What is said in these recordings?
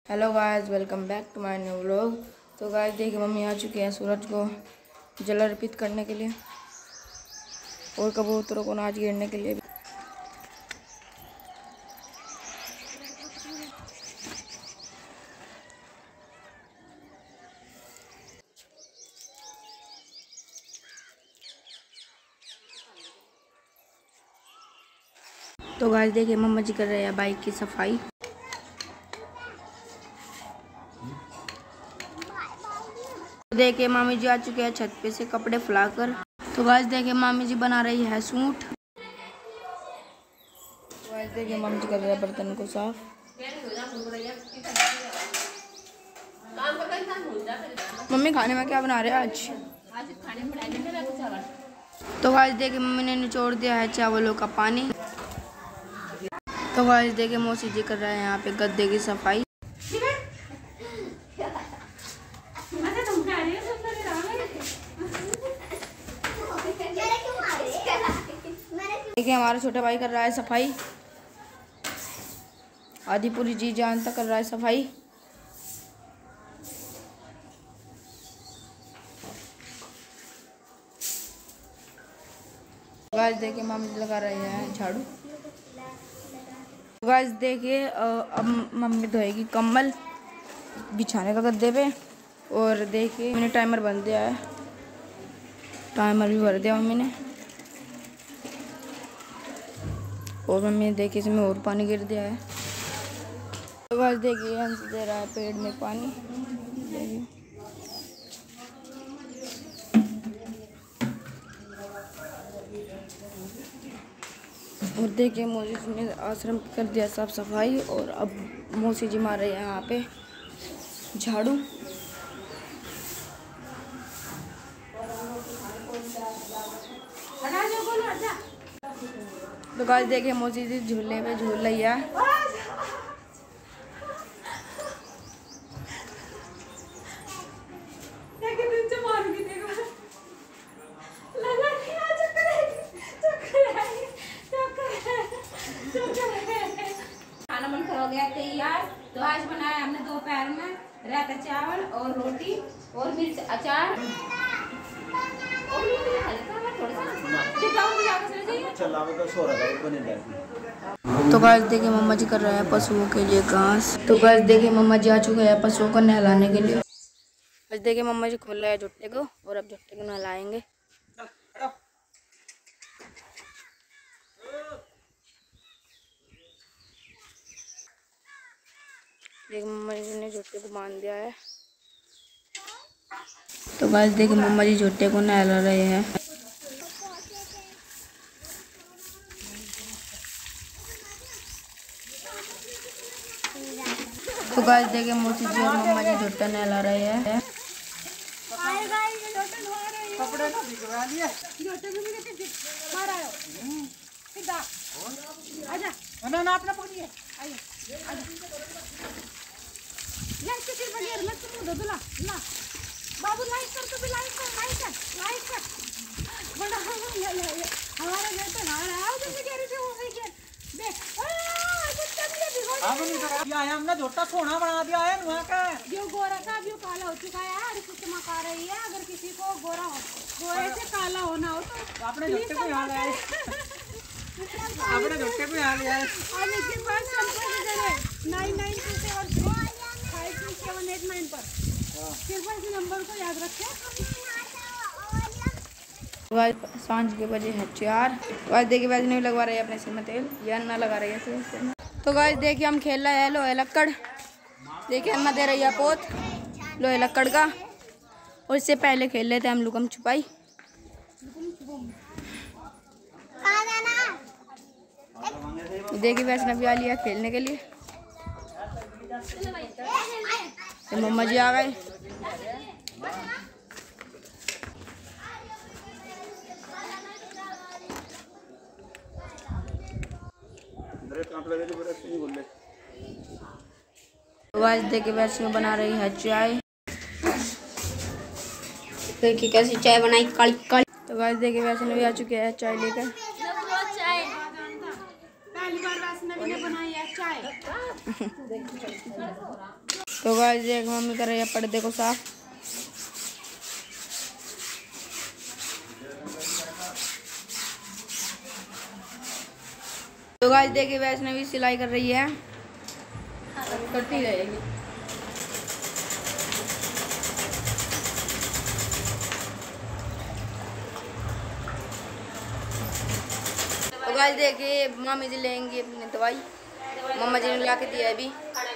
Hello guys, welcome back to my new vlog. तो guys देखिए, मम्मी आ चुके हैं सूरज को जल अर्पित करने के लिए और कबूतरों को नाच गिरने के लिए भी। तो गाइस देखिए, मम्मा जी कर रहे हैं बाइक की सफाई। देखिए मामी जी आ चुके हैं छत पे से कपड़े फैलाकर। तो गाइस देखिए, मामी जी बना रही है सूट। तो गाइस देखिए, मामी जी कर रहे हैं बर्तन को साफ। मम्मी खाने में क्या बना रहे हैं आज? तो गाइस देखिए, मम्मी ने निचोड़ दिया है चावलों का पानी। तो गाइस देखिए, मौसी जी कर रहे हैं यहाँ पे गद्दे की सफाई। देखिए हमारा छोटा भाई कर रहा है सफाई। आदिपुरी जी जान तक कर रहा है सफाई। गाइस देखिए, मामी जी लगा रहे हैं झाड़ू। गाइस देखिए, अब मम्मी धोएगी कम्बल बिछाने का गद्दे पे। और देखिए मैंने टाइमर बंद दिया है, टाइमर भी भर दिया मम्मी ने। और मम्मी देखिए इसमें और पानी गिर दिया है। तो गाइस देखिए, हंस दे रहा है पेड़ में पानी। देखिए और देखिए, मौसी जी ने आश्रम कर दिया साफ सफाई। और अब मौसी जी मार रही है यहाँ पे झाड़ू। तो गाइस देखिए, मौसी जी झूले पे झूल रही है। खाना बनकर हो गया तैयार। तो आज बनाया हमने दोपहर में रायता चावल और रोटी और मिर्च अचार। तो गाइस देखिए, मम्मा जी कर रहे हैं पशुओं के लिए घास। तो गाइस देखिए, मम्मा जी आ चुके हैं पशुओं को नहलाने के लिए। गाइस देखिए, मम्मा जी खोल रहे हैं झुट्टे को और अब झुट्टे को नहलाएंगे। देखिए मम्मा जी ने झुट्टे को बांध दिया है। तो गाइस देखिए, मम्मा जी झुट्टे को नहला रहे हैं। तो गाइस देखिए, मौसी जी और मम्मा जी झुट्टा नहला रहे हैं। बाबू लाइक कर, तो भी लाइक कर, लाइक कर, लाइक कर। हमारा बेटा हमारा जैसे कह रही थी वो सही है। देख हमने झोटा सोना बना दिया है नुआ का। जो गोरा था अभी काला हो चुका है यार, कुछ मका रही है। अगर किसी को गोरे से काला होना हो तो अपने झोटे पे आ गए, अपने झोटे पे आ गया है। और इसके पास संपर्क करें 9927852789 पर। सिर्फ इस नंबर को याद रखें। सांझ के बजे है 4। गाइस देखिए, वैसे नहीं लगवा रही है अपने सिर में तेल, या ना लगा रही है सिर में। तो गाइस देखिए, हम खेल रहे हैं लोहे लक्कड़। देखिए अम्मा दे रही है पोत लोहे लक्कड़ का। और इससे पहले खेल रहे थे हम लुकम छुपाई। देखिए वैष्णवी आ लिया खेलने के लिए। तो मम्मा जी आ गए। तो आज देखिए, वैष्णवी बना रही है चाय। देखिए कैसी चाय बनाई, काली काली। तो गाइस देखिए, वैष्णवी आ चुके हैं चाय लेकर। चाय पहली बार वैष्णवी ने बनाई है चाय। तो गाइस देख मम्मी कर रही है पर्दे को साफ। तो गाइस देखिए वैष्णवी सिलाई कर रही है, करती रहेगी। तो गाइस देखिए मामी जी लेंगी अपनी दवाई, मम्मा जी ने ला के दिया है अभी।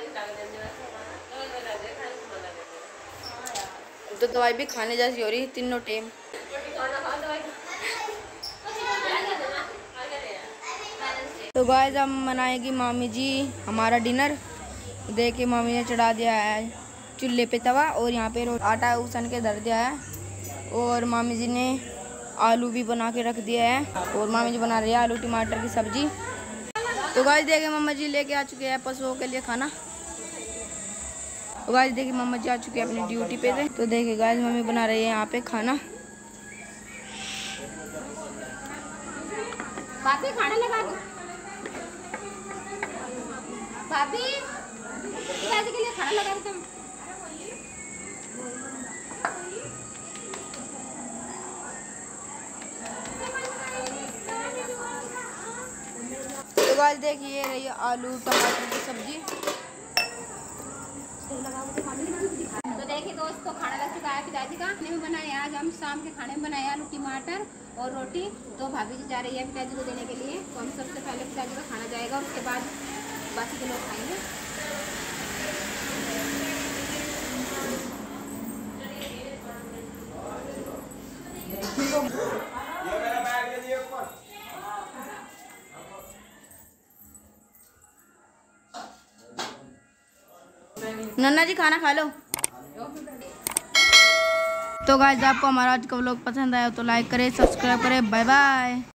तो दवाई भी खाने जैसी हो रही तीनों टाइम। तो गाइस अब बनाएगी मामी जी हमारा डिनर। देखिए मामी ने चढ़ा दिया है चूल्हे पे तवा और यहाँ पे आटा उसन के धर दिया है और मामी जी ने आलू भी बना के रख दिया है और मामी जी बना रही है आलू टमाटर की सब्जी। तो गाइस देखिए मम्मा जी लेके आ चुके हैं पशुओं के लिए खाना। तो गाइस देखिए मम्मा जी आ चुके हैं अपनी ड्यूटी पे से। तो देखिए गाइस मम्मी बना रही है यहाँ पे खाना। भाभी खाना लगा दो। भाभी कैसे के लिए खाना लगा दो तुम। तो गाइस देखिए ये रही आलू टमाटर की सब्जी। तो देखिए दोस्तों खाना लग चुका है पिताजी का। खाने में बनाए आज हम शाम के खाने में बनाए आलू टमाटर और रोटी। तो भाभी जी जा रही है पिताजी को देने के लिए। तो हम सबसे पहले पिताजी का खाना जाएगा, उसके बाद बाकी के लोग खाएंगे। नन्ना जी खाना खा लो। तो गाइस आपको हमारा आज का व्लॉग पसंद आया तो लाइक करें, सब्सक्राइब करें। Bye bye.